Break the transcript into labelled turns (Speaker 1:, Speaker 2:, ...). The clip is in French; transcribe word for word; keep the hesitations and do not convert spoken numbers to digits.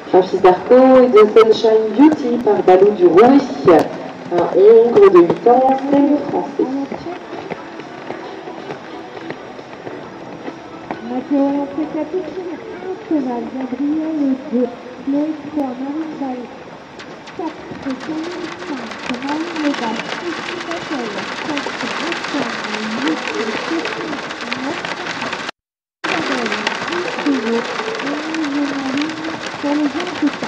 Speaker 1: Francis Darco et de Sunshine Beauty par Balou du Rouy, un hongre de huit ans, semi-français.
Speaker 2: Matteo Capitino, Cheval, Gabriel deux, Chloé trois, Marine Ball, quatre, Camille cinq, Marine Lebas, Christine Bachel, sept, Antoine, huit, Sophie, neuf, Isabelle, dix, Hugo, onze, Marine, pour les gens, c'est ça.